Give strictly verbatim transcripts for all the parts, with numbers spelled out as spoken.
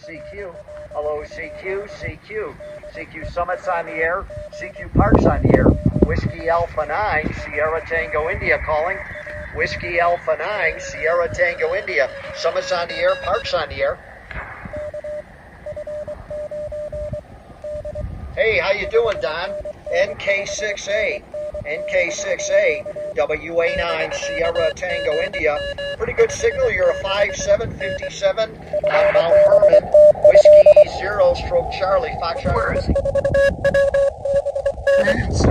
C Q. Hello, C Q, C Q. C Q Summit's on the air. C Q Park's on the air. Whiskey Alpha nine, Sierra Tango India calling. Whiskey Alpha nine, Sierra Tango India. Summit's on the air, Park's on the air. Hey, how you doing, Don? N K six A. N K six A, W A nine Sierra Tango India. Pretty good signal. You're a five seven fifty-seven on Mount Herman. Whiskey Zero Stroke Charlie. Foxtrot. Where is he? Yes.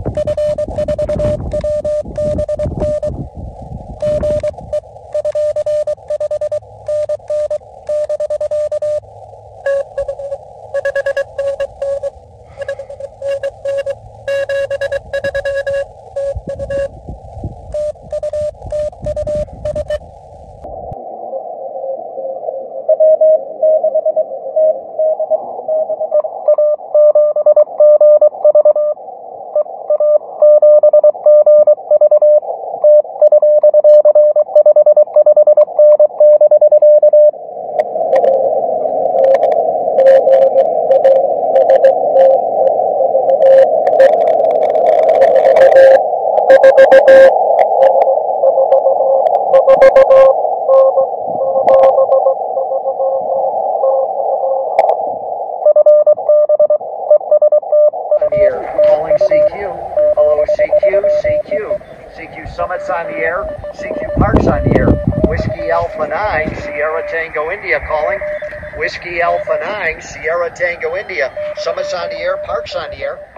Calling C Q. Hello, C Q, C Q. C Q Summit's on the air. C Q Park's on the air. Whiskey Alpha nine, Sierra Tango India calling. Whiskey Alpha nine, Sierra Tango India. Summit's on the air, Park's on the air.